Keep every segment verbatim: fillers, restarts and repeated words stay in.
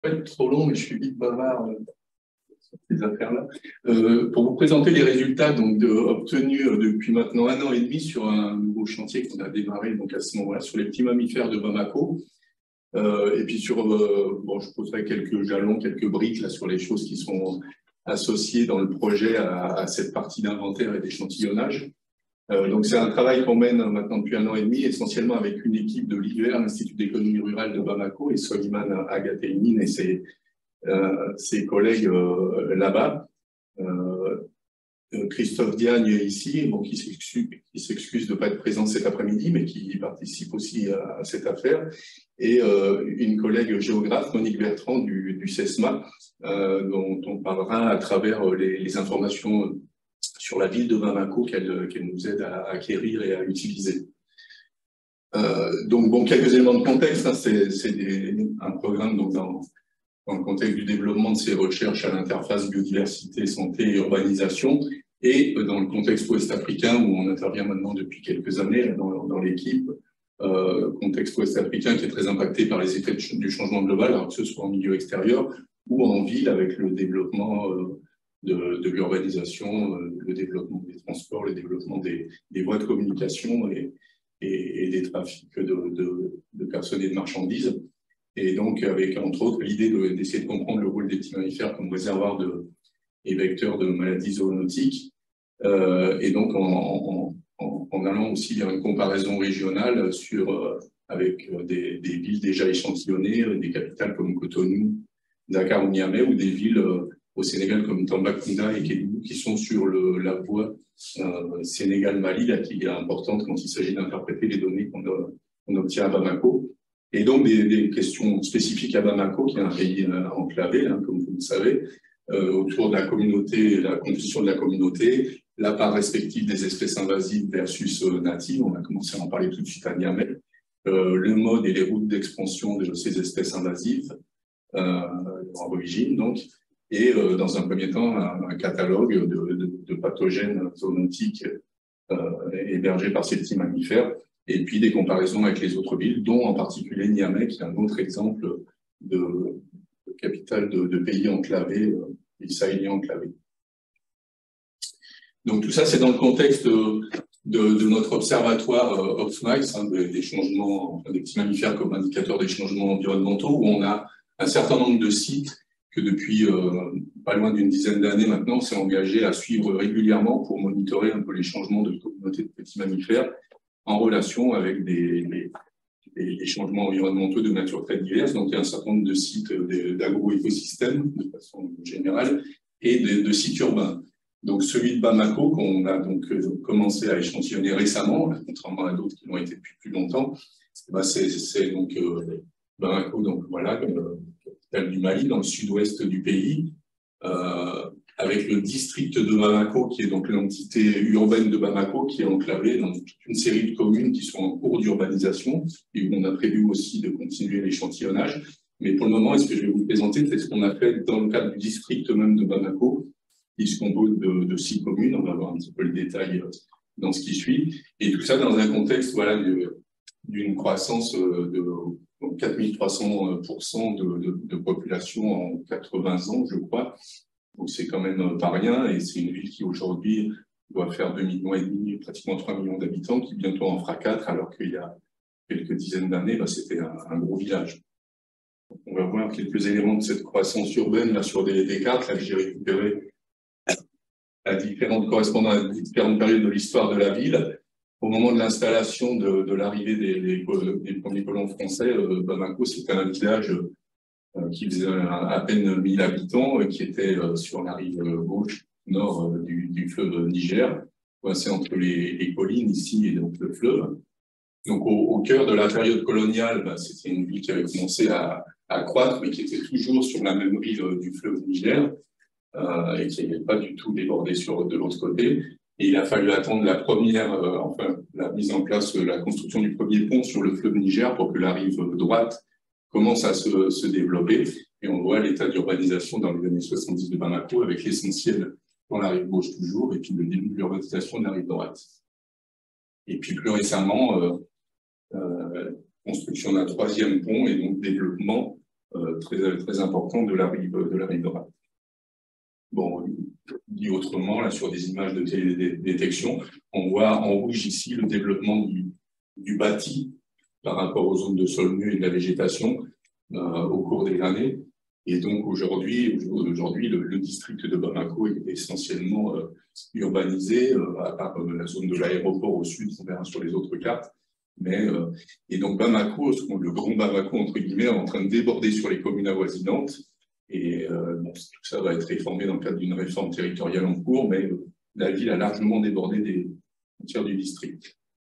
pas être trop long, mais je suis vite bavard euh, sur ces affaires-là. Euh, pour vous présenter les résultats donc, de, obtenus euh, depuis maintenant un an et demi sur un nouveau chantier qu'on a démarré donc, à ce moment-là sur les petits mammifères de Bamako. Euh, et puis sur, euh, bon, je poserai quelques jalons, quelques briques là, sur les choses qui sont associées dans le projet à, à cette partie d'inventaire et d'échantillonnage. Euh, donc c'est un travail qu'on mène maintenant depuis un an et demi, essentiellement avec une équipe de l'I V R, l'Institut d'économie rurale de Bamako, et Soliman Agateimine et ses, euh, ses collègues euh, là-bas. Euh, Christophe Diagne ici, bon, qui s'excuse de ne pas être présent cet après-midi, mais qui participe aussi à, à cette affaire, et euh, une collègue géographe, Monique Bertrand du, du CESMA, euh, dont on parlera à travers les, les informations sur la ville de Bamako qu'elle qu'elle nous aide à acquérir et à utiliser. Euh, donc, bon, quelques éléments de contexte, hein, c'est un programme donc, dans, dans le contexte du développement de ces recherches à l'interface biodiversité, santé et urbanisation, et dans le contexte ouest-africain où on intervient maintenant depuis quelques années dans, dans l'équipe, euh, contexte ouest-africain qui est très impacté par les effets du changement global, alors que ce soit en milieu extérieur ou en ville avec le développement euh, de, de l'urbanisation, euh, le développement des transports, le développement des, des voies de communication et, et, et des trafics de, de, de personnes et de marchandises. Et donc, avec, entre autres, l'idée d'essayer de, de comprendre le rôle des petits mammifères comme réservoir de, et vecteurs de maladies zoonotiques. Euh, et donc, en, en, en allant aussi vers une comparaison régionale sur, euh, avec des, des villes déjà échantillonnées, des capitales comme Cotonou, Dakar ou Niamey, ou des villes euh, au Sénégal comme Tambacounda et Kédougou qui sont sur le, la voie euh, Sénégal-Mali, là, qui est importante quand il s'agit d'interpréter les données qu'on qu'on obtient à Bamako. Et donc, des, des questions spécifiques à Bamako, qui est un pays euh, enclavé, hein, comme vous le savez, euh, autour de la communauté, la composition de la communauté, la part respective des espèces invasives versus euh, natives, on a commencé à en parler tout de suite à Niamey, euh, le mode et les routes d'expansion de ces espèces invasives, euh, en origine, donc, et euh, dans un premier temps, un, un catalogue de, de, de pathogènes zoonotiques euh, hébergés par ces petits mammifères, et puis des comparaisons avec les autres villes, dont en particulier Niamey, qui est un autre exemple de, de capitale de, de pays enclavés, euh, pays sahéliens enclavés. Donc tout ça, c'est dans le contexte de, de, de notre observatoire euh, OpsMice, hein, des, des changements, enfin, des petits mammifères comme indicateur des changements environnementaux, où on a un certain nombre de sites que depuis euh, pas loin d'une dizaine d'années maintenant, on s'est engagé à suivre régulièrement pour monitorer un peu les changements de communautés de petits mammifères en relation avec des, des, des changements environnementaux de nature très diverse. Donc, il y a un certain nombre de sites d'agro-écosystèmes, de façon générale, et de, de sites urbains. Donc, celui de Bamako, qu'on a donc commencé à échantillonner récemment, contrairement à d'autres qui l'ont été depuis plus longtemps, bah c'est donc euh, Bamako, donc voilà, euh, capitale du Mali, dans le sud-ouest du pays, euh, avec le district de Bamako, qui est donc l'entité urbaine de Bamako, qui est enclavée dans toute une série de communes qui sont en cours d'urbanisation, et où on a prévu aussi de continuer l'échantillonnage. Mais pour le moment, ce que je vais vous présenter, c'est ce qu'on a fait dans le cadre du district même de Bamako, qui se compose de, de six communes. On va voir un petit peu le détail dans ce qui suit. Et tout ça dans un contexte voilà, d'une croissance de quatre mille trois cents pour cent de, de, de population en quatre-vingts ans, je crois. Donc c'est quand même pas rien, et c'est une ville qui aujourd'hui doit faire deux millions et demi, pratiquement trois millions d'habitants, qui bientôt en fera quatre, alors qu'il y a quelques dizaines d'années, bah, c'était un, un gros village. Donc, on va voir quelques éléments de cette croissance urbaine là sur des, des cartes là que j'ai récupérées à différentes correspondant à différentes périodes de l'histoire de la ville. Au moment de l'installation de, de l'arrivée des, des, des premiers colons français, euh, Bamako, c'était un village euh, qui faisait à peine mille habitants, euh, qui était euh, sur la rive gauche, nord euh, du, du fleuve Niger, coincé entre les, les collines ici et donc le fleuve. Donc au, au cœur de la période coloniale, bah, c'était une ville qui avait commencé à, à croître, mais qui était toujours sur la même rive euh, du fleuve Niger, euh, et qui n'avait pas du tout débordé sur de l'autre côté. Et il a fallu attendre la première, euh, enfin, la mise en place, la construction du premier pont sur le fleuve Niger pour que la rive droite commence à se, se développer. Et on voit l'état d'urbanisation dans les années soixante-dix de Bamako, avec l'essentiel dans la rive gauche toujours, et puis le début de l'urbanisation de la rive droite. Et puis plus récemment, euh, euh, construction d'un troisième pont et donc développement euh, très, très important de la rive, de la rive droite. Bon, dit autrement, là, sur des images de télédétection, on voit en rouge ici le développement du, du bâti par rapport aux zones de sol nu et de la végétation euh, au cours des années. Et donc aujourd'hui, aujourd'hui le, le district de Bamako est essentiellement euh, urbanisé, euh, à part euh, la zone de l'aéroport au sud, on verra sur les autres cartes. Mais, euh, et donc Bamako, le grand Bamako, entre guillemets, est en train de déborder sur les communes avoisinantes. Et euh, bon, tout ça va être réformé dans le cadre d'une réforme territoriale en cours, mais euh, la ville a largement débordé des tiers du district.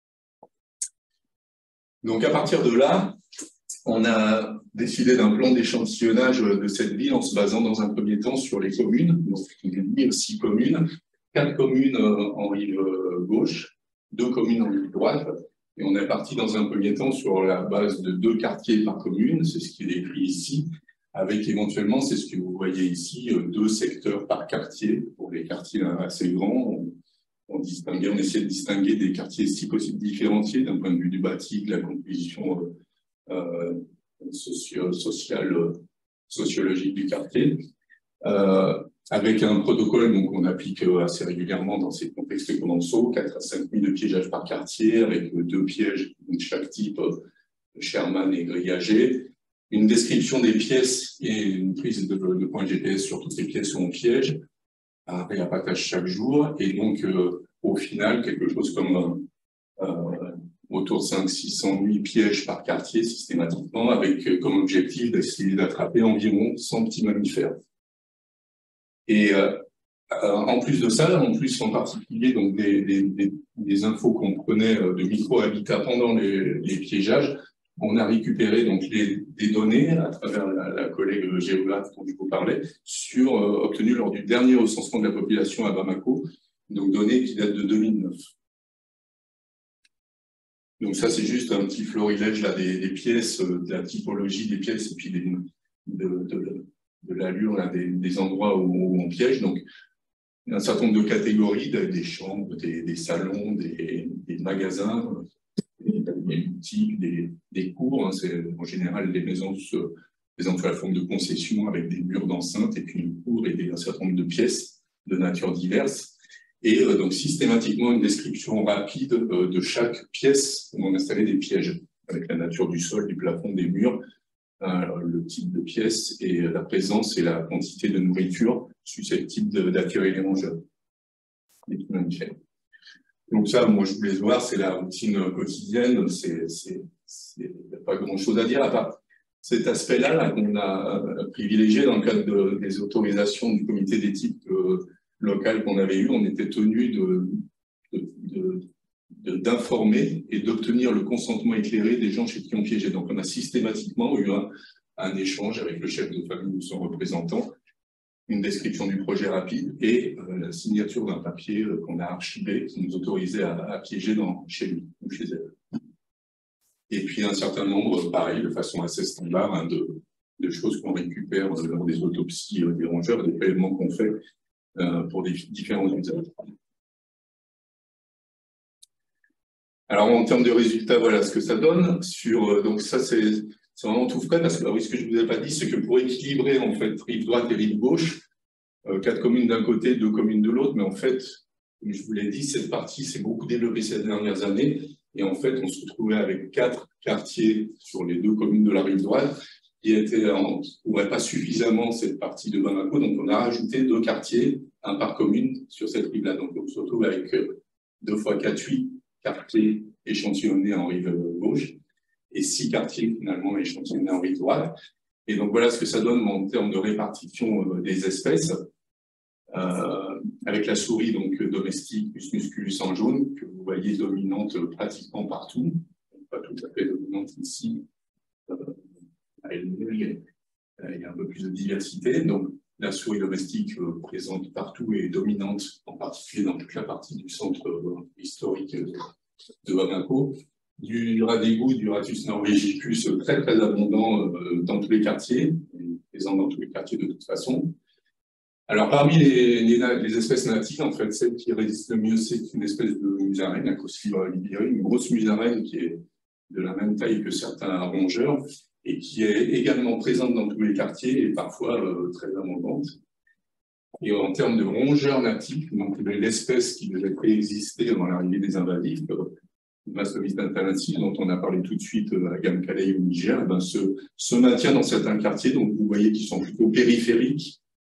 Donc à partir de là, on a décidé d'un plan d'échantillonnage de cette ville en se basant dans un premier temps sur les communes. Donc il y a six communes, quatre communes en rive gauche, deux communes en rive droite. Et on est parti dans un premier temps sur la base de deux quartiers par commune, c'est ce qui est écrit ici, avec éventuellement, c'est ce que vous voyez ici, deux secteurs par quartier. Pour les quartiers assez grands, on, on, distinguait, on essayait de distinguer des quartiers si possible différenciés d'un point de vue du bâti, de la composition euh, socio, sociale, sociologique du quartier. Euh, avec un protocole donc, qu'on applique assez régulièrement dans ces contextes commensaux, quatre à cinq mille de piégeage par quartier, avec deux pièges de chaque type, Sherman et grillagé. Une description des pièces et une prise de, de points G P S sur toutes les pièces où on piège, un réappâtage chaque jour, et donc euh, au final, quelque chose comme euh, autour de cinq à six cents huit pièges par quartier systématiquement, avec euh, comme objectif d'essayer d'attraper environ cent petits mammifères. Et euh, en plus de ça, en plus en particulier donc des, des, des, des infos qu'on prenait de micro-habitat pendant les, les piégeages, on a récupéré donc les, des données à travers la, la collègue géographe dont je vous parlais, sur, euh, obtenues lors du dernier recensement de la population à Bamako, donc données qui datent de deux mille neuf. Donc ça, c'est juste un petit florilège là, des, des pièces, de la typologie des pièces et puis des, de, de, de l'allure des, des endroits où, où on piège. Donc, un certain nombre de catégories, des chambres, des, des salons, des, des magasins, des boutiques, des, des cours, hein, c'est en général des maisons se présentent sous la forme de concessions avec des murs d'enceinte et puis une cour et des, un certain nombre de pièces de nature diverses. Et euh, donc systématiquement une description rapide euh, de chaque pièce où on installait des pièges, avec la nature du sol, du plafond, des murs, euh, le type de pièce et la présence et la quantité de nourriture susceptible d'attirer les rongeurs, les petits mammifères. Donc ça, moi, je voulais voir, c'est la routine quotidienne, c'est, c'est, c'est, il n'y a pas grand-chose à dire à part cet aspect-là là, qu'on a privilégié dans le cadre de, des autorisations du comité d'éthique euh, local qu'on avait eu. On était tenu de, de, de, de, d'informer et d'obtenir le consentement éclairé des gens chez qui on piégeait. Donc on a systématiquement eu un, un échange avec le chef de famille ou son représentant, une description du projet rapide et euh, la signature d'un papier euh, qu'on a archivé qui nous autorisait à, à piéger dans, chez lui ou chez elle. Et puis un certain nombre, pareil, de façon assez standard, hein, de, de choses qu'on récupère lors des autopsies euh, des rongeurs, des prélèvements qu'on fait euh, pour des différents usages. Alors en termes de résultats, voilà ce que ça donne. Sur, euh, donc ça c'est vraiment tout frais parce que ah oui, ce que je ne vous ai pas dit, c'est que pour équilibrer en fait rive droite et rive gauche, euh, quatre communes d'un côté, deux communes de l'autre, mais en fait, comme je vous l'ai dit, cette partie s'est beaucoup développée ces dernières années. Et en fait, on se retrouvait avec quatre quartiers sur les deux communes de la rive droite qui étaient en, qui couvraient pas suffisamment cette partie de Bamako. Donc, on a rajouté deux quartiers, un par commune, sur cette rive-là. Donc, on se retrouve avec deux fois quatre, huit quartiers échantillonnés en rive gauche et six quartiers finalement échantillonnés en rive droite. Et donc, voilà ce que ça donne en termes de répartition des espèces. Euh, avec la souris donc domestique plus musculus en jaune que vous voyez dominante pratiquement partout, pas tout à fait dominante ici, euh, il y a un peu plus de diversité. Donc la souris domestique euh, présente partout et dominante, en particulier dans toute la partie du centre euh, historique de, de Bamako. Du rat d'égout, du Ratus norvegicus très très abondant euh, dans tous les quartiers, présent dans tous les quartiers de toute façon. Alors, parmi les, les, les espèces natives, en fait, celle qui résiste le mieux, c'est une espèce de musaraigne, la Cosliora liberi, une grosse musaraigne qui est de la même taille que certains rongeurs, et qui est également présente dans tous les quartiers et parfois euh, très abondante. Et en termes de rongeurs natifs, donc l'espèce qui devait préexister avant l'arrivée des invasifs, Mastomys natalensis, dont on a parlé tout de suite à Gamkaleï au Niger, ben, se, se maintient dans certains quartiers, donc vous voyez qu'ils sont plutôt périphériques,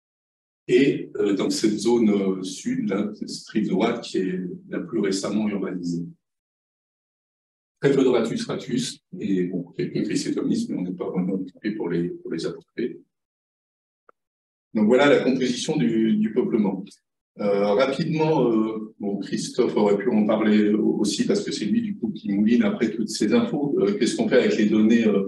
et euh, dans cette zone euh, sud, là, cette rive droite qui est la plus récemment urbanisée. Très peu de Ratus ratus, et bon, quelques Chrysétomys, mais on n'est pas vraiment occupé pour les, pour les attraper. Donc voilà la composition du, du peuplement. Euh, rapidement, euh, bon, Christophe aurait pu en parler aussi parce que c'est lui du coup qui mouline après toutes ces infos. Euh, Qu'est-ce qu'on fait avec les données euh,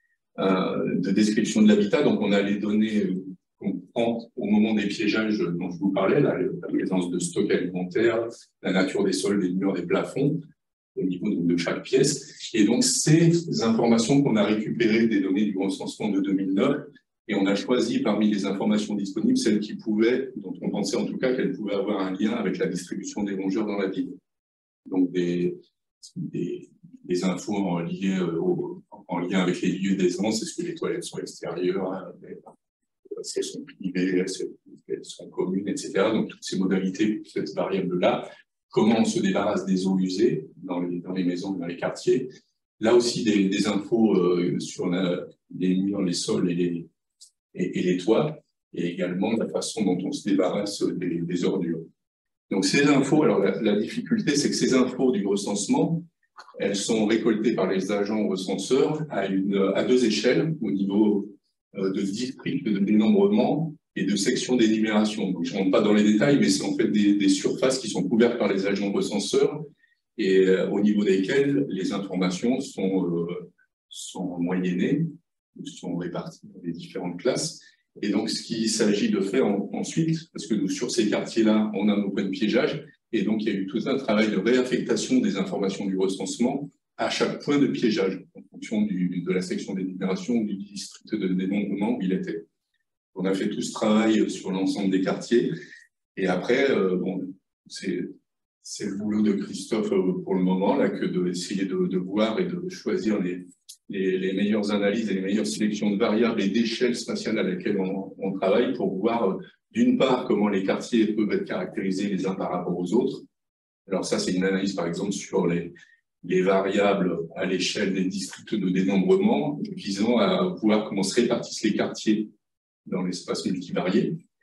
euh, de description de l'habitat? Donc on a les données euh, qu'on prend au moment des piégeages dont je vous parlais, là, la présence de stocks alimentaires, la nature des sols, des murs, des plafonds, au niveau de, de chaque pièce. Et donc ces informations qu'on a récupérées des données du recensement de deux mille neuf, et on a choisi parmi les informations disponibles celles qui pouvaient, dont on pensait en tout cas qu'elles pouvaient avoir un lien avec la distribution des rongeurs dans la ville. Donc des, des, des infos en, liées, au, en lien avec les lieux d'aisance, est-ce que les toilettes sont extérieures, est-ce qu'elles sont privées, est-ce qu'elles sont communes, et cetera. Donc toutes ces modalités, cette variable-là, comment on se débarrasse des eaux usées dans les, dans les maisons, dans les quartiers. Là aussi des, des infos euh, sur la, les murs, les sols et les Et, et les toits, et également la façon dont on se débarrasse des, des ordures. Donc ces infos, alors la, la difficulté, c'est que ces infos du recensement, elles sont récoltées par les agents recenseurs à, une, à deux échelles, au niveau euh, de district de dénombrement et de section d'énumération. Donc je ne rentre pas dans les détails, mais c'est en fait des, des surfaces qui sont couvertes par les agents recenseurs et euh, au niveau desquelles les informations sont, euh, sont moyennées, sont répartis dans les différentes classes. Et donc, ce qu'il s'agit de faire en, ensuite, parce que nous, sur ces quartiers-là, on a nos points de piégeage, et donc il y a eu tout un travail de réaffectation des informations du recensement à chaque point de piégeage, en fonction du, de la section d'énumération ou du district de dénombrement où il était. On a fait tout ce travail sur l'ensemble des quartiers, et après, euh, bon, c'est c'est le boulot de Christophe euh, pour le moment, là, que d'essayer de, de voir et de choisir les Les, les meilleures analyses et les meilleures sélections de variables et d'échelles spatiales à laquelle on, on travaille pour voir, d'une part, comment les quartiers peuvent être caractérisés les uns par rapport aux autres. Alors ça, c'est une analyse, par exemple, sur les, les variables à l'échelle des districts de dénombrement, visant à voir comment se répartissent les quartiers dans l'espace multivarié.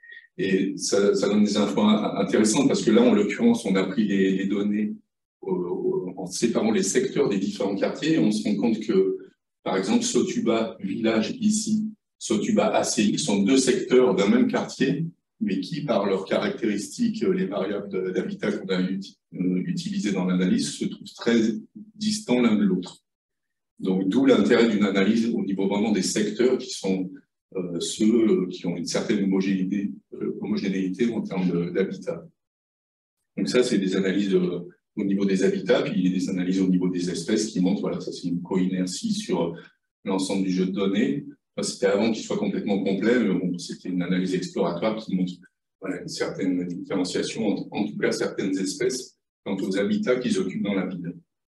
Et ça, ça donne des infos intéressantes parce que là, en l'occurrence, on a pris les, les données en séparant les secteurs des différents quartiers et on se rend compte que par exemple, Sotuba, village ici, Sotuba A C I sont deux secteurs d'un même quartier, mais qui, par leurs caractéristiques, les variables d'habitat qu'on a utilisées dans l'analyse, se trouvent très distants l'un de l'autre. Donc, d'où l'intérêt d'une analyse au niveau vraiment des secteurs qui sont euh, ceux qui ont une certaine homogénéité, euh, homogénéité en termes d'habitat. Donc ça, c'est des analyses euh, au niveau des habitats, puis il y a des analyses au niveau des espèces qui montrent, voilà, ça c'est une co-inertie sur l'ensemble du jeu de données. Enfin, c'était avant qu'il soit complètement complet, mais bon, c'était une analyse exploratoire qui montre voilà, une certaine différenciation, entre, en tout cas certaines espèces, quant aux habitats qu'ils occupent dans la ville.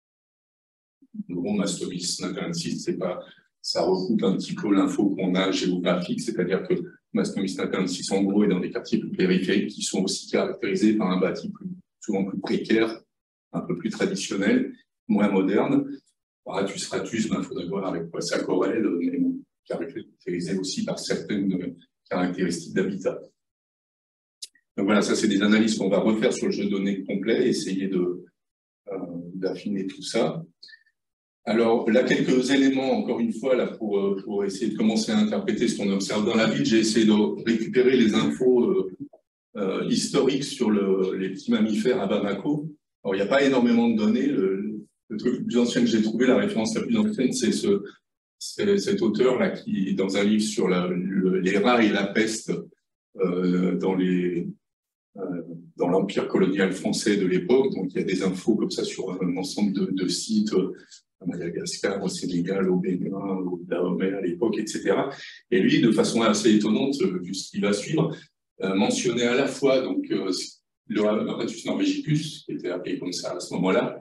Le gros Mastomys natalensis, c'est pas, ça recoupe un petit peu l'info qu'on a géographique, c'est-à-dire que Mastomys natalensis, en gros, est dans des quartiers plus périphériques qui sont aussi caractérisés par un bâti plus, souvent plus précaire, un peu plus traditionnel, moins moderne. Ratus ratus, il ben, faudrait voir avec quoi ça corrèle, mais bon, caractérisé aussi par certaines caractéristiques d'habitat. Donc voilà, ça c'est des analyses qu'on va refaire sur le jeu de données complet, essayer de, euh, d'affiner tout ça. Alors là, quelques éléments, encore une fois, là, pour, pour essayer de commencer à interpréter ce qu'on observe dans la ville. J'ai essayé de récupérer les infos euh, euh, historiques sur le, les petits mammifères à Bamako. Alors, il n'y a pas énormément de données. Le, le truc le plus ancien que j'ai trouvé, la référence la plus ancienne, c'est ce, cet auteur-là qui, dans un livre sur la, le, les rats et la peste euh, dans les, euh, dans l'empire colonial français de l'époque. Donc, il y a des infos comme ça sur un ensemble de, de sites euh, à Madagascar, au Sénégal, au Bénin, au Dahomey à l'époque, et cetera. Et lui, de façon assez étonnante, vu ce qui va suivre, euh, mentionnait à la fois donc euh, le Ratus norvegicus, qui était appelé comme ça à ce moment-là,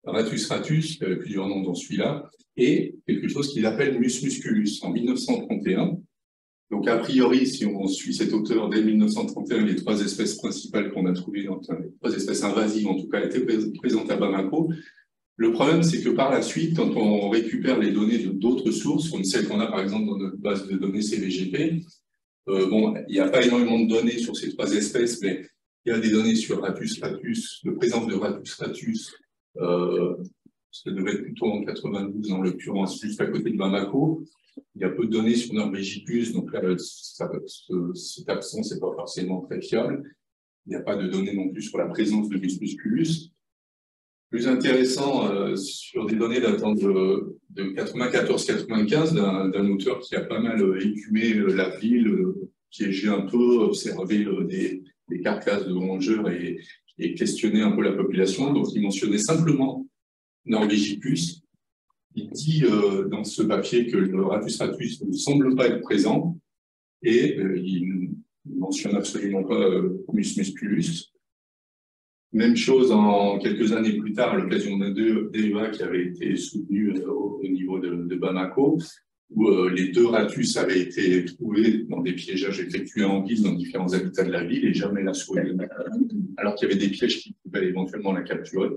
Ratus ratus, il y avait plusieurs noms dans celui-là, et quelque chose qu'il appelle Mus musculus en mille neuf cent trente et un. Donc, a priori, si on suit cet auteur, dès mille neuf cent trente et un, les trois espèces principales qu'on a trouvées, enfin, les trois espèces invasives, en tout cas, étaient présentes à Bamako. Le problème, c'est que par la suite, quand on récupère les données d'autres sources, comme celles qu'on a, par exemple, dans notre base de données C V G P, euh, bon, il n'y a pas énormément de données sur ces trois espèces, mais il y a des données sur Ratus ratus, de présence de Ratus ratus, euh, ça devait être plutôt en quatre-vingt-douze, en l'occurrence, juste à côté de Bamako. Il y a peu de données sur Norvégicus, donc là, ça, ce, cette absence n'est pas forcément très fiable. Il n'y a pas de données non plus sur la présence de Mus musculus. Plus intéressant, euh, sur des données datant de, de quatre-vingt-quatorze quatre-vingt-quinze, d'un auteur qui a pas mal écumé la ville, euh, piégé un peu, observé euh, des, des carcasses de rongeurs et, et questionné un peu la population. Donc, il mentionnait simplement Norvégicus. Il dit euh, dans ce papier que le Ratus ratus ne semble pas être présent et euh, il ne mentionne absolument pas euh, Mus musculus. Même chose en quelques années plus tard, à l'occasion d'un débat qui avait été soutenu euh, au niveau de, de Bamako, où euh, les deux ratus avaient été trouvés dans des piégeages effectués en ville dans différents habitats de la ville et jamais la souris, alors qu'il y avait des pièges qui pouvaient éventuellement la capturer.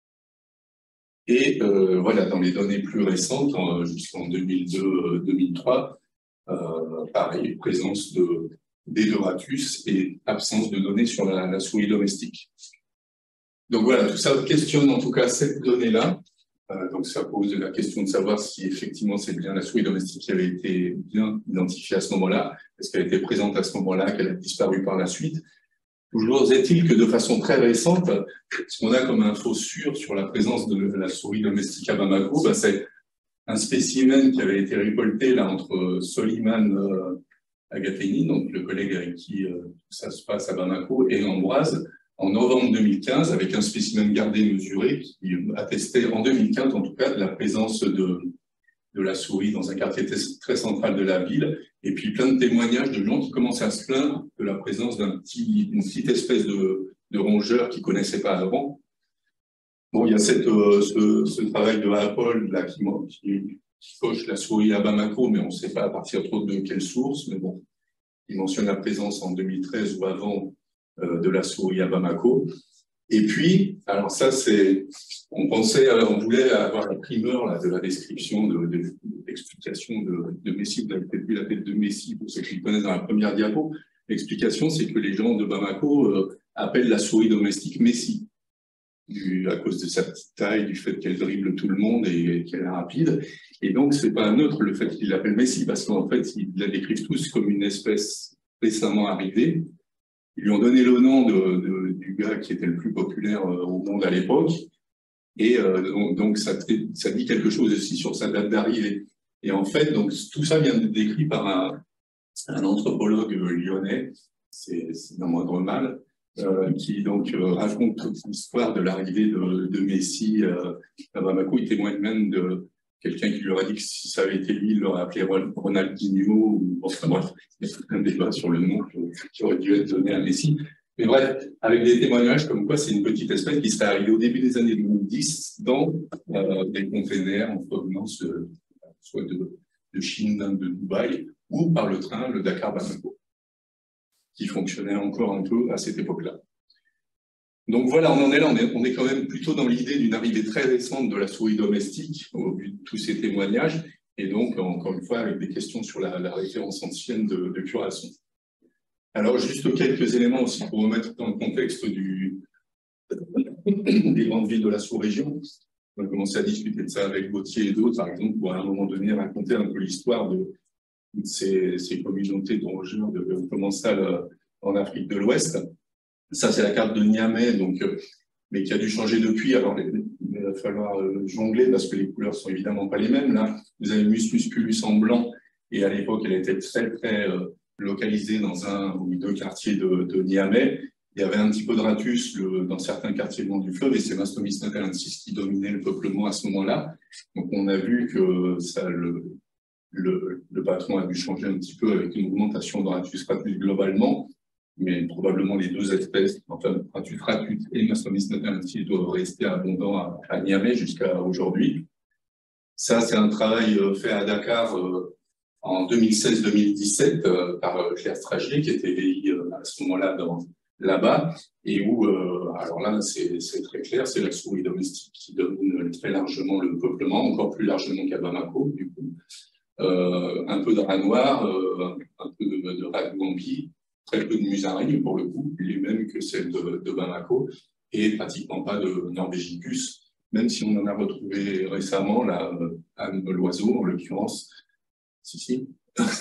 Et euh, voilà, dans les données plus récentes, jusqu'en deux mille deux deux mille trois, euh, pareil, présence de, des deux ratus et absence de données sur la, la souris domestique. Donc voilà, tout ça questionne en tout cas cette donnée-là. Euh, donc ça pose la question de savoir si effectivement c'est bien la souris domestique qui avait été bien identifiée à ce moment-là, est-ce qu'elle était présente à ce moment-là, qu'elle a disparu par la suite. Toujours est-il que de façon très récente, ce qu'on a comme info sûre sur la présence de la souris domestique à Bamako, bah, c'est un spécimen qui avait été récolté là entre Soliman euh, Agateni, donc le collègue avec qui euh, ça se passe à Bamako, et Ambroise, en novembre deux mille quinze, avec un spécimen gardé mesuré qui attestait en deux mille quinze en tout cas de la présence de, de la souris dans un quartier très central de la ville, et puis plein de témoignages de gens qui commencent à se plaindre de la présence d'un petit, d'une petite espèce de, de rongeur qu'ils ne connaissaient pas avant. Bon, il y a cette, euh, ce, ce travail de Apple là, qui, qui, qui coche la souris à Bamako, mais on ne sait pas à partir trop de quelle source, mais bon, il mentionne la présence en deux mille treize ou avant euh, de la souris à Bamako. Et puis, alors ça, c'est, on pensait, on voulait avoir la primeur là, de la description, de, de, l'explication de, de Messi. Vous avez peut-être vu la tête de Messi, pour ceux qui le connaissent dans la première diapo. L'explication, c'est que les gens de Bamako euh, appellent la souris domestique Messi, du, à cause de sa petite taille, du fait qu'elle dribble tout le monde et qu'elle est rapide. Et donc, c'est pas neutre le fait qu'ils l'appellent Messi, parce qu'en fait, ils la décrivent tous comme une espèce récemment arrivée. Ils lui ont donné le nom de, de, du gars qui était le plus populaire euh, au monde à l'époque. Et euh, donc, donc ça, ça dit quelque chose aussi sur sa date d'arrivée. Et en fait, donc, tout ça vient d'être décrit par un, un anthropologue lyonnais, c'est d'un moindre mal, euh, qui donc euh, raconte toute l'histoire de l'arrivée de, de Messi euh, à Bamako. Il témoigne même de quelqu'un qui leur a dit que si ça avait été lui, il l'aurait appelé Ronaldinho, ou enfin bref, il y a tout un débat sur le nom qui aurait dû être donné à Messi. Mais bref, avec des témoignages comme quoi c'est une petite espèce qui serait arrivée au début des années deux mille dix dans euh, des containers en provenance euh, soit de, de Chine, de Dubaï, ou par le train, le Dakar-Bamako, qui fonctionnait encore un peu à cette époque-là. Donc voilà, on en est là, on est, on est quand même plutôt dans l'idée d'une arrivée très récente de la souris domestique, au vu de tous ces témoignages, et donc, encore une fois, avec des questions sur la, la référence ancienne de, de Curaçao. Alors, juste quelques éléments aussi pour remettre dans le contexte du, des grandes villes de la sous-région. On a commencé à discuter de ça avec Gauthier et d'autres, par exemple, pour à un moment donné raconter un peu l'histoire de, de ces, ces communautés de rongeurs de, de commensales en Afrique de l'Ouest. Ça, c'est la carte de Niamey, donc, euh, mais qui a dû changer depuis. Alors, il va falloir euh, jongler parce que les couleurs sont évidemment pas les mêmes. Là, vous avez Mus musculus en blanc, et à l'époque, elle était très, très euh, localisée dans un ou deux quartiers de, de Niamey. Il y avait un petit peu de ratus le, dans certains quartiers le long du fleuve, et c'est Mastomys natalensis qui dominait le peuplement à ce moment-là. Donc, on a vu que ça, le, le, le patron a dû changer un petit peu avec une augmentation de ratus ratus globalement. mais probablement les deux espèces, enfin, Ratus ratus et Mastomys naternus, doivent rester abondants à, à Niamey jusqu'à aujourd'hui. Ça, c'est un travail fait à Dakar euh, en deux mille seize deux mille dix-sept euh, par Claire Stragier, qui était V I euh, à ce moment-là là-bas, et où, euh, alors là, c'est très clair, c'est la souris domestique qui domine très largement le peuplement, encore plus largement qu'à Bamako, du coup. Euh, un peu de rat noir, euh, un peu de, de rat de Gambie, très peu de musaraignes pour le coup, les mêmes que celles de, de Bamako, et pratiquement pas de Norvégicus, même si on en a retrouvé récemment, là, Anne l'oiseau en l'occurrence, si, si,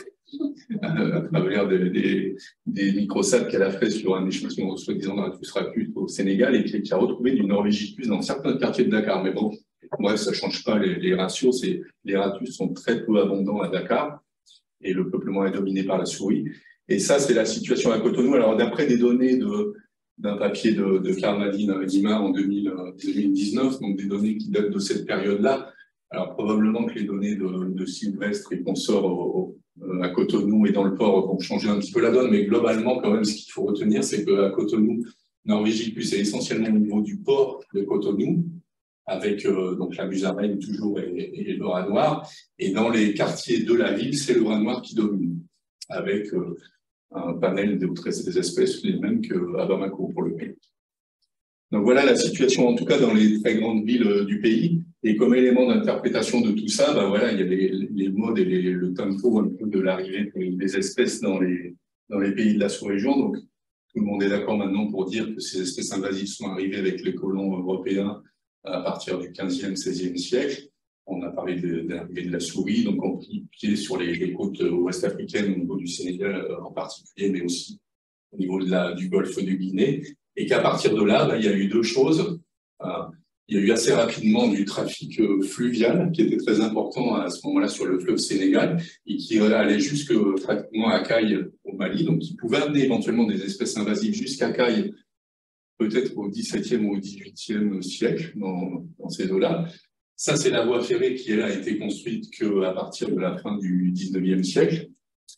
à travers des, des, des microsats qu'elle a fait sur un échantillon soi-disant de Ratus ratus au Sénégal et qui, qui a retrouvé du Norvégicus dans certains quartiers de Dakar. Mais bon, bref, ça ne change pas les, les ratios. Les ratus sont très peu abondants à Dakar et le peuplement est dominé par la souris. Et ça, c'est la situation à Cotonou. Alors, d'après des données de d'un papier de, de Karl-Nadine Guimard en deux mille dix-neuf, donc des données qui datent de cette période-là. Alors, probablement que les données de, de Sylvestre et consorts au, au, à Cotonou et dans le port vont changer un petit peu la donne, mais globalement, quand même, ce qu'il faut retenir, c'est qu'à Cotonou, Norvégicus est essentiellement au niveau du port de Cotonou, avec euh, donc la musaraigne toujours et, et le rat noir. Et dans les quartiers de la ville, c'est le rat noir qui domine, avec euh, un panel d'autres espèces, les mêmes qu'à Bamako pour le pays. Donc voilà la situation, en tout cas dans les très grandes villes du pays. Et comme élément d'interprétation de tout ça, ben voilà, il y a les, les modes et les, le tempo un peu de l'arrivée des espèces dans les, dans les pays de la sous-région. Donc tout le monde est d'accord maintenant pour dire que ces espèces invasives sont arrivées avec les colons européens à partir du quinzième, seizième siècle. On a parlé de, de l'arrivée de la souris, donc on pied sur les, les côtes ouest-africaines, au niveau du Sénégal en particulier, mais aussi au niveau de la, du golfe de Guinée. Et qu'à partir de là, ben, il y a eu deux choses. Euh, il y a eu assez rapidement du trafic euh, fluvial, qui était très important à ce moment-là sur le fleuve Sénégal, et qui allait jusque pratiquement à Caille au Mali, donc qui pouvait amener éventuellement des espèces invasives jusqu'à Caille, peut-être au dix-septième ou au dix-huitième siècle, dans, dans ces eaux-là. Ça, c'est la voie ferrée qui, elle, a été construite qu'à partir de la fin du dix-neuvième siècle,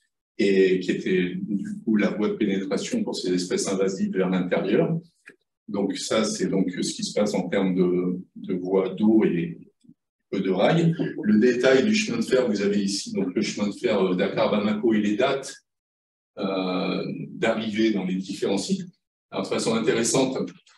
et qui était du coup la voie de pénétration pour ces espèces invasives vers l'intérieur. Donc ça, c'est donc ce qui se passe en termes de, de voies d'eau et de rails. Le détail du chemin de fer, vous avez ici donc le chemin de fer Dakar-Bamako et les dates euh, d'arrivée dans les différents sites. Alors, de façon intéressante,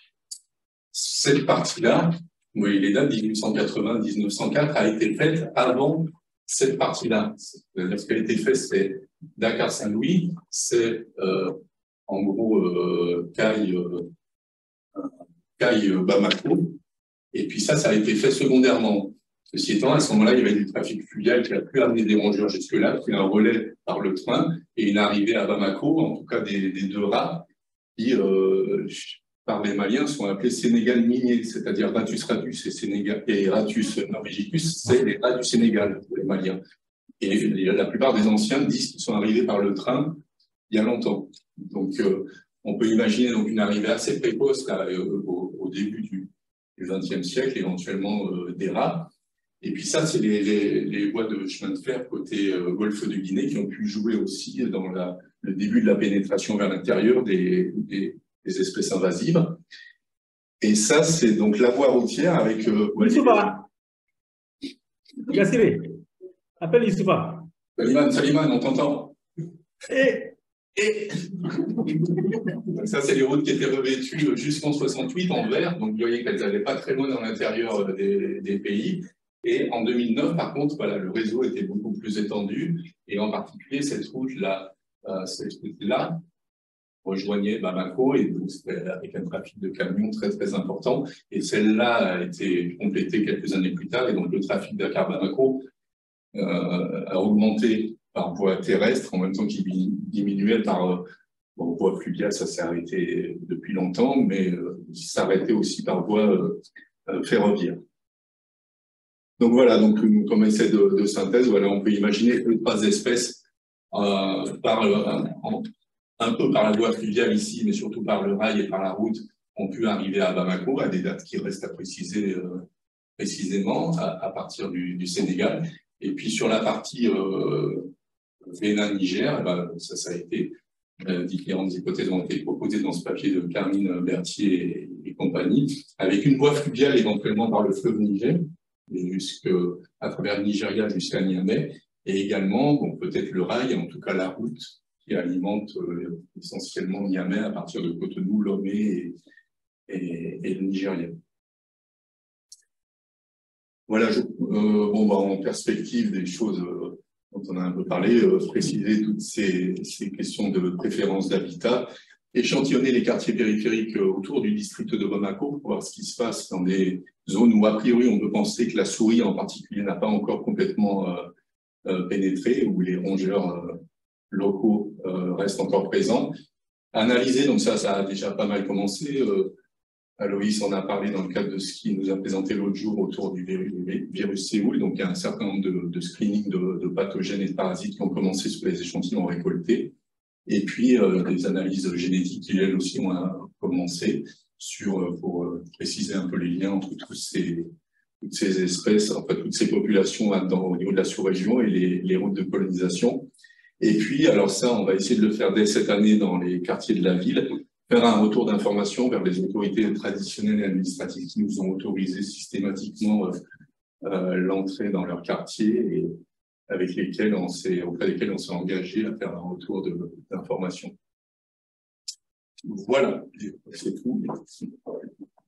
cette partie-là, vous voyez les dates mille huit cent quatre-vingts à mille neuf cent quatre, a été faite avant cette partie-là. C'est-à-dire ce qui a été fait, c'est Dakar-Saint-Louis, c'est euh, en gros euh, Caille, euh, Caille Bamako, et puis ça, ça a été fait secondairement. Ceci étant, à ce moment-là, il y avait du trafic fluvial qui a pu amener des rongeurs jusque-là, puis un relais par le train et une arrivée à Bamako, en tout cas des, des deux rats, qui, euh, par les Maliens, sont appelés Sénégal minier, c'est-à-dire Ratus ratus et, Sénégal, et Ratus norvegicus, c'est les rats du Sénégal pour les Maliens. Et la plupart des anciens disent qu'ils sont arrivés par le train il y a longtemps. Donc, euh, on peut imaginer donc une arrivée assez précoce là, euh, au, au début du vingtième siècle, éventuellement euh, des rats. Et puis ça, c'est les, les, les voies de chemin de fer côté euh, golfe de Guinée qui ont pu jouer aussi dans la, le début de la pénétration vers l'intérieur des, des, des espèces invasives. Et ça, c'est donc la voie routière avec... Euh, Youssoufa, Yassiré, appelle Youssoufa. Saliman, Saliman, on t'entend. Et... Et ça, c'est les routes qui étaient revêtues jusqu'en soixante-huit en vert, donc vous voyez qu'elles n'allaient pas très loin dans l'intérieur des, des pays. Et en deux mille neuf, par contre, voilà, le réseau était beaucoup plus étendu, et en particulier cette route-là, euh, cette route-là rejoignait Bamako, et donc c'était avec un trafic de camions très très important. Et celle-là a été complétée quelques années plus tard, et donc le trafic Dakar-Bamako euh, a augmenté par voie terrestre, en même temps qu'il diminuait par bon, voie fluviale, ça s'est arrêté depuis longtemps, mais euh, s'arrêtait aussi par voie euh, ferroviaire. Donc voilà, donc comme essai de, de synthèse, voilà, on peut imaginer que trois espèces euh, par, euh, en, un peu par la voie fluviale ici, mais surtout par le rail et par la route, ont pu arriver à Bamako, à des dates qui restent à préciser euh, précisément, à, à partir du, du Sénégal. Et puis sur la partie euh, Bénin-Niger, ben, ça, ça a été Euh, différentes hypothèses ont été proposées dans ce papier de Carmine Berthier et, et compagnie, avec une voie fluviale éventuellement par le fleuve Niger, jusque, à travers le Nigeria jusqu'à Niamey, et également bon, peut-être le rail, en tout cas la route, qui alimente euh, essentiellement Niamey à partir de Cotonou, Lomé et, et, et le Nigeria. Voilà, je, euh, bon, bah, en perspective des choses euh, dont on a un peu parlé, euh, préciser toutes ces, ces questions de préférence d'habitat, échantillonner les quartiers périphériques euh, autour du district de Bamako pour voir ce qui se passe dans des zones où, a priori, on peut penser que la souris en particulier n'a pas encore complètement euh, euh, pénétré, où les rongeurs euh, locaux euh, restent encore présents. Analyser, donc ça, ça a déjà pas mal commencé. Euh, Aloïs en a parlé dans le cadre de ce qu'il nous a présenté l'autre jour autour du virus, virus Séoul. Donc, il y a un certain nombre de, de screenings de, de pathogènes et de parasites qui ont commencé sur les échantillons récoltés. Et puis, euh, des analyses génétiques qui, elles aussi, ont commencé sur, pour euh, préciser un peu les liens entre tous ces, toutes ces espèces, enfin, toutes ces populations dans, au niveau de la sous-région et les, les routes de colonisation. Et puis, alors ça, on va essayer de le faire dès cette année dans les quartiers de la ville, faire un retour d'information vers les autorités traditionnelles et administratives qui nous ont autorisé systématiquement euh, euh, l'entrée dans leur quartier et avec lesquels on s'est, auprès desquels on s'est engagé à faire un retour d'information. Voilà, c'est tout.